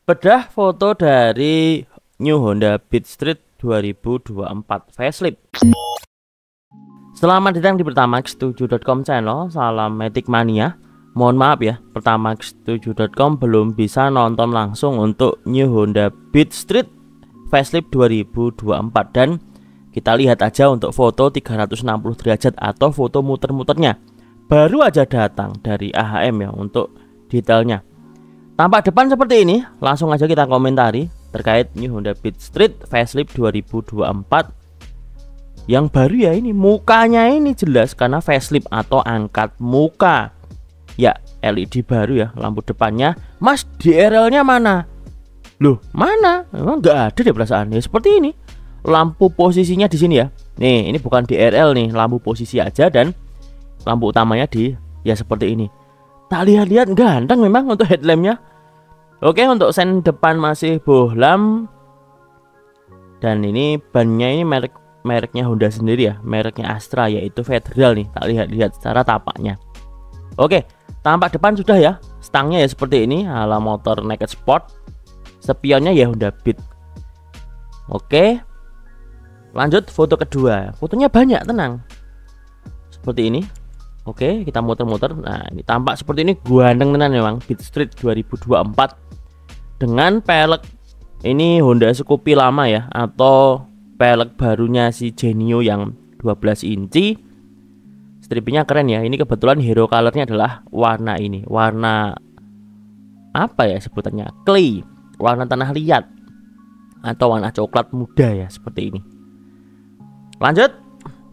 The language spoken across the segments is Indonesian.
Bedah foto dari New Honda Beat Street 2024 facelift. Selamat datang di Pertamax7.com channel. Salam Matic Mania. Mohon maaf ya, Pertamax7.com belum bisa nonton langsung untuk New Honda Beat Street facelift 2024. Dan kita lihat aja untuk foto 360 derajat atau foto muter-muternya. Baru aja datang dari AHM ya untuk detailnya. Tampak depan seperti ini, langsung aja kita komentari terkait New Honda Beat Street facelift 2024 yang baru ya. Ini mukanya ini jelas karena facelift atau angkat muka ya, LED baru ya, lampu depannya. Mas, DRL-nya mana? Loh, mana? Memang nggak ada deh perasaannya. Seperti ini, lampu posisinya di sini ya. Nih, ini bukan DRL nih, lampu posisi aja dan lampu utamanya di ya seperti ini. Tak lihat-lihat ganteng memang untuk headlampnya. Oke, untuk sen depan masih bohlam. Dan ini bannya ini mereknya Honda sendiri ya, mereknya Astra, yaitu Federal nih. Tak lihat-lihat secara tapaknya. Oke, tampak depan sudah ya. Stangnya ya seperti ini, ala motor naked sport. Spionnya ya Honda Beat. Oke, lanjut foto kedua. Fotonya banyak, tenang. Seperti ini. Oke, kita muter-muter. Nah, ini tampak seperti ini, ganteng tenan memang Beat Street 2024 dengan pelek ini Honda Scoopy lama ya, atau pelek barunya si Genio yang 12 inci. Stripnya keren ya. Ini kebetulan hero colornya adalah warna ini, warna apa ya sebutannya, clay, warna tanah liat atau warna coklat muda ya, seperti ini. Lanjut,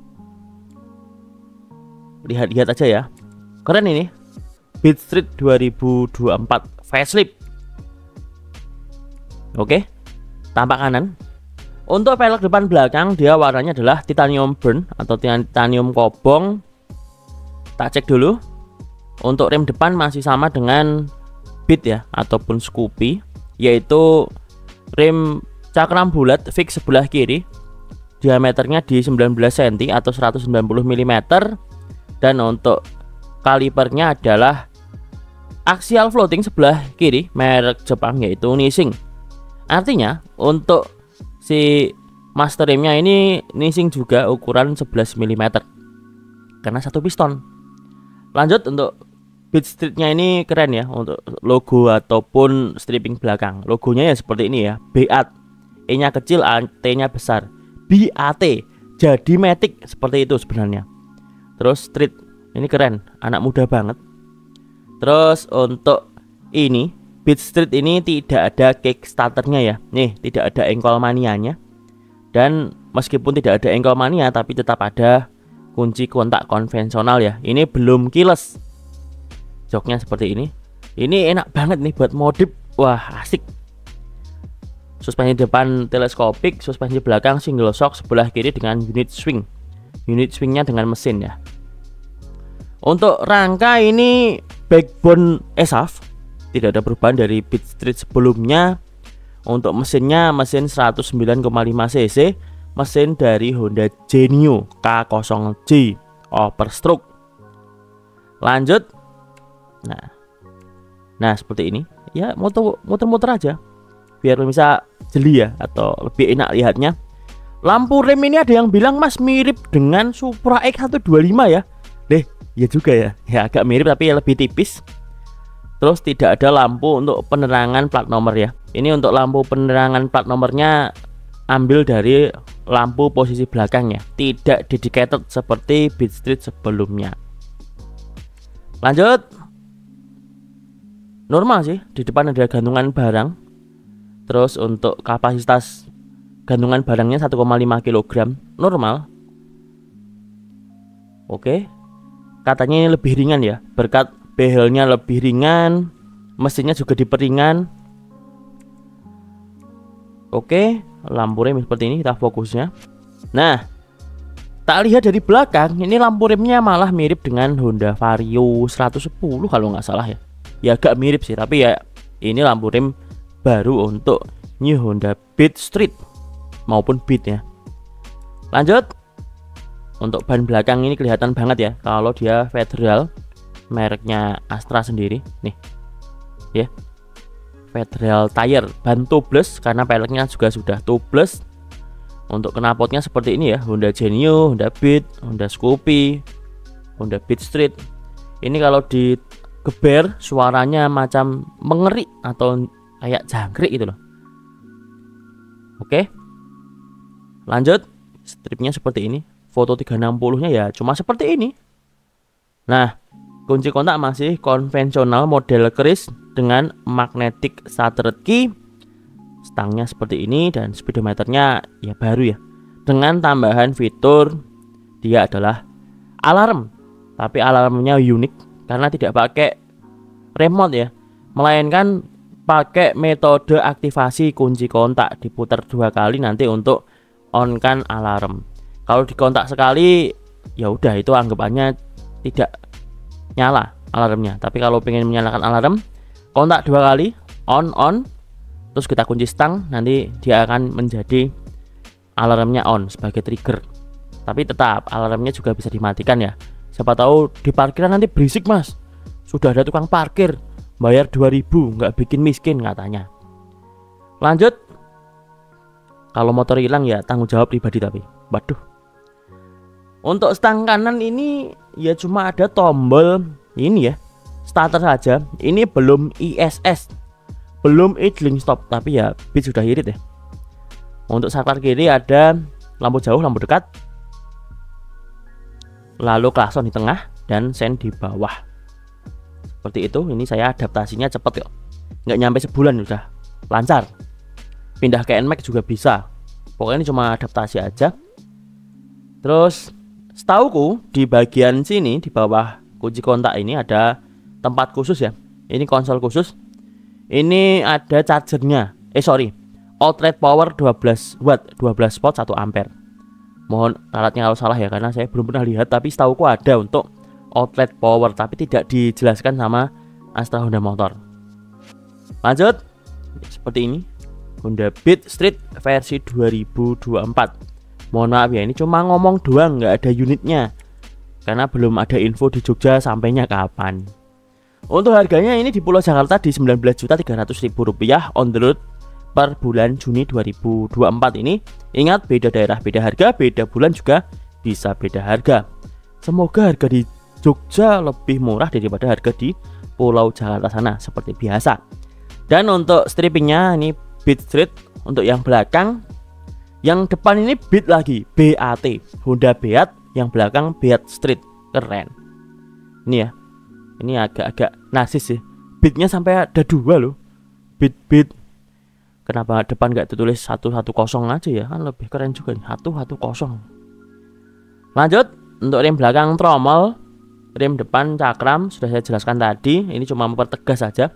lihat-lihat aja ya, keren ini Beat Street 2024 facelift. Oke, tampak kanan. Untuk velg depan belakang dia warnanya adalah titanium burn atau titanium kobong. Tak cek dulu. Untuk rem depan masih sama dengan Beat ya, ataupun Scoopy, yaitu rem cakram bulat fix sebelah kiri, diameternya di 19 cm atau 190 mm. Dan untuk kalipernya adalah axial floating sebelah kiri, merek Jepang yaitu Nissin. Artinya untuk si master remnya ini Nissin juga ukuran 11 mm karena satu piston. Lanjut, untuk Beat Streetnya ini keren ya, untuk logo ataupun stripping belakang. Logonya ya seperti ini ya, BAT, E nya kecil, T nya besar, BAT, jadi Matic seperti itu sebenarnya. Terus Street ini keren, anak muda banget. Terus untuk ini Beat Street ini tidak ada kickstarternya ya. Nih, tidak ada engkol manianya. Dan meskipun tidak ada engkol mania, tapi tetap ada kunci kontak konvensional ya. Ini belum keyless. Joknya seperti ini. Ini enak banget nih buat modif. Wah, asik. Suspensi depan teleskopik, suspensi belakang single shock sebelah kiri dengan unit swing. Unit swingnya dengan mesin ya. Untuk rangka ini backbone ESAF, tidak ada perubahan dari Beat Street sebelumnya. Untuk mesinnya mesin 109,5 cc, mesin dari Honda Genio K0J overstroke. Lanjut, nah seperti ini ya, muter-muter aja biar bisa jeli ya, atau lebih enak lihatnya. Lampu rem ini ada yang bilang mas mirip dengan Supra X125 ya. Deh, ya juga ya, agak mirip tapi ya lebih tipis. Terus tidak ada lampu untuk penerangan plat nomor ya. Ini untuk lampu penerangan plat nomornya ambil dari lampu posisi belakangnya, tidak dedicated seperti Beat Street sebelumnya. Lanjut, normal sih, di depan ada gantungan barang. Terus untuk kapasitas gantungan barangnya 1,5 kg, normal. Oke, katanya ini lebih ringan ya, berkat behelnya lebih ringan, mesinnya juga diperingan. Oke, lampu rem seperti ini, kita fokusnya. Nah, tak lihat dari belakang, ini lampu remnya malah mirip dengan Honda Vario 110 kalau nggak salah ya. Ya agak mirip sih, tapi ya ini lampu rem baru untuk New Honda Beat Street maupun Beat ya. Lanjut, untuk ban belakang ini kelihatan banget ya kalau dia Federal, mereknya Astra sendiri nih ya. Federal Tire, ban tubeless karena peleknya juga sudah tubeless. Untuk knalpotnya seperti ini ya, Honda Genio, Honda Beat, Honda Scoopy, Honda Beat Street. Ini kalau digeber suaranya macam mengeri atau kayak jangkrik gitu loh. Oke, lanjut. Stripnya seperti ini. Foto 360 nya ya cuma seperti ini. Nah, kunci kontak masih konvensional model keris dengan magnetic starter key. Stangnya seperti ini dan speedometernya ya baru ya. Dengan tambahan fitur dia adalah alarm. Tapi alarmnya unik karena tidak pakai remote ya, melainkan pakai metode aktivasi kunci kontak. Diputar 2 kali nanti untuk on kan alarm. Kalau dikontak sekali ya udah itu anggapannya tidak nyala alarmnya. Tapi kalau pengen menyalakan alarm, kontak 2 kali, on, terus kita kunci stang, nanti dia akan menjadi alarmnya on sebagai trigger. Tapi tetap alarmnya juga bisa dimatikan ya. Siapa tahu di parkiran nanti berisik mas, sudah ada tukang parkir bayar 2000 nggak bikin miskin katanya. Lanjut, kalau motor hilang ya tanggung jawab pribadi. Tapi waduh, untuk stang kanan ini ya cuma ada tombol ini ya, starter saja. Ini belum ISS, belum idling stop, tapi ya Beat sudah irit ya. Untuk saklar kiri ada lampu jauh, lampu dekat, lalu klakson di tengah dan sen di bawah. Seperti itu. Ini saya adaptasinya cepet kok, nggak nyampe sebulan udah lancar. Pindah ke NMAX juga bisa. Pokoknya ini cuma adaptasi aja. Terus setauku di bagian sini di bawah kunci kontak ini ada tempat khusus ya. Ini konsol khusus. Ini ada chargernya. Outlet power 12 watt, 12 volt 1 ampere. Mohon ralatnya kalau salah ya, karena saya belum pernah lihat. Tapi setauku ada untuk outlet power, tapi tidak dijelaskan sama Astra Honda Motor. Lanjut, seperti ini Honda Beat Street versi 2024. Mohon maaf ya, ini cuma ngomong doang, nggak ada unitnya karena belum ada info di Jogja sampainya kapan. Untuk harganya ini di Pulau Jakarta di Rp19.300.000 on the road per bulan Juni 2024 ini. Ingat, beda daerah beda harga, beda bulan juga bisa beda harga. Semoga harga di Jogja lebih murah daripada harga di Pulau Jakarta sana seperti biasa. Dan untuk strippingnya ini Beat Street. Untuk yang belakang, yang depan ini Beat lagi, BAT, Honda Beat, yang belakang Beat Street. Keren. Ini ya, ini agak-agak nasis sih. Beatnya sampai ada 2 loh. Beat. Kenapa depan nggak ditulis 110 aja ya, kan lebih keren juga nih, 110. Lanjut, untuk rem belakang tromol, rem depan cakram sudah saya jelaskan tadi. Ini cuma mempertegas saja.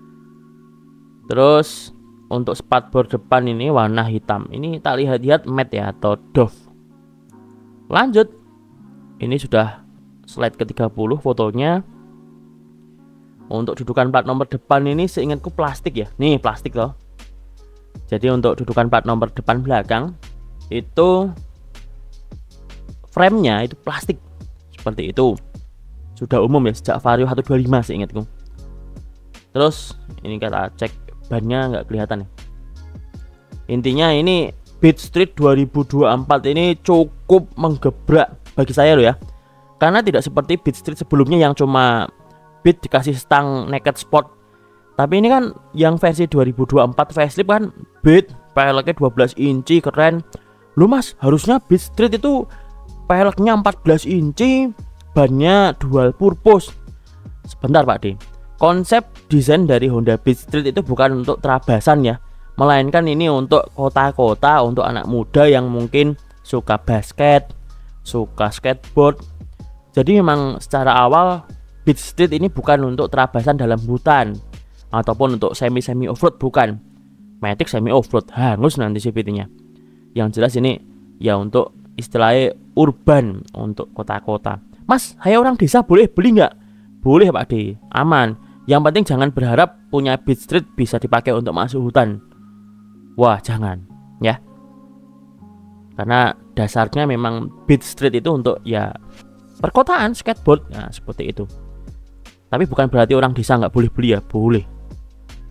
Terus untuk spatbor depan ini warna hitam. Ini tak lihat-lihat matte ya atau doff. Lanjut, ini sudah slide ke-30 fotonya. Untuk dudukan plat nomor depan ini seingatku plastik ya. Nih plastik loh. Jadi untuk dudukan plat nomor depan belakang itu frame-nya itu plastik. Seperti itu. Sudah umum ya sejak Vario 125 seingatku. Terus ini kita cek bannya, nggak kelihatan ya. Intinya ini Beat Street 2024 ini cukup menggebrak bagi saya loh ya. Karena tidak seperti Beat Street sebelumnya yang cuma Beat dikasih stang naked sport. Tapi ini kan yang versi 2024 facelift kan Beat, peleknya 12 inci keren. Lu mas, harusnya Beat Street itu peleknya 14 inci, bannya dual purpose. Sebentar Pak D, konsep desain dari Honda Beat Street itu bukan untuk terabasan ya, melainkan ini untuk kota-kota, untuk anak muda yang mungkin suka basket, suka skateboard. Jadi memang secara awal Beat Street ini bukan untuk terabasan dalam hutan ataupun untuk semi offroad, bukan. Matic semi offroad hangus nanti CVT-nya. Yang jelas ini ya untuk istilahnya urban, untuk kota-kota. Mas, saya orang desa boleh beli nggak? Boleh Pak D, aman. Yang penting jangan berharap punya Beat Street bisa dipakai untuk masuk hutan. Wah, jangan ya. Karena dasarnya memang Beat Street itu untuk ya perkotaan, skateboard, nah seperti itu. Tapi bukan berarti orang desa nggak boleh beli ya, boleh.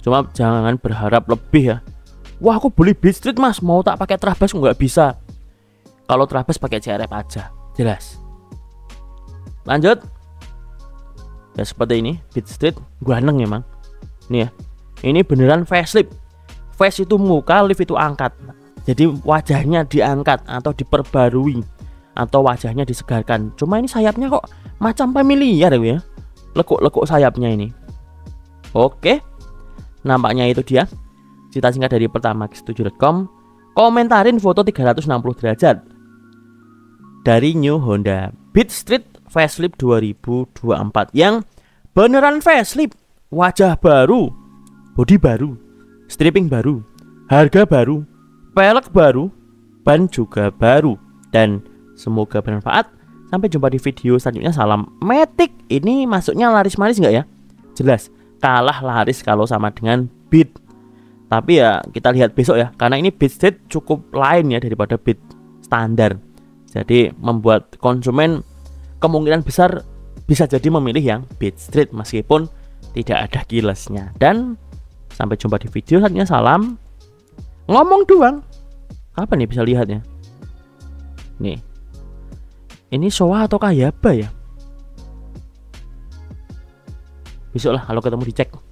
Cuma jangan berharap lebih ya. Wah, aku beli Beat Street mas, mau tak pakai Trabas nggak bisa. Kalau Trabas pakai CRF aja, jelas. Lanjut. Ya seperti ini, Beat Street ganteng emang. Nih ya, ini beneran facelift. Face itu muka, lift itu angkat. Jadi wajahnya diangkat atau diperbarui, atau wajahnya disegarkan. Cuma ini sayapnya kok macam familiar ya. Lekuk-lekuk sayapnya ini. Oke, nampaknya itu dia cerita singkat dari pertamax7.com. Komentarin foto 360 derajat dari New Honda Beat Street Facelift 2024 yang beneran facelift. Wajah baru, bodi baru, stripping baru, harga baru, pelek baru, ban juga baru. Dan semoga bermanfaat. Sampai jumpa di video selanjutnya. Salam Matic. Ini masuknya laris-manis nggak ya? Jelas kalah laris kalau sama dengan Beat. Tapi ya kita lihat besok ya, karena ini Beat Street cukup lain ya daripada Beat standar. Jadi membuat konsumen kemungkinan besar bisa jadi memilih yang Beat Street meskipun tidak ada keylessnya. Dan sampai jumpa di video selanjutnya. Salam ngomong doang. Kapan nih bisa lihatnya? Nih, ini Showa atau Kayaba ya? Besok lah kalau ketemu dicek.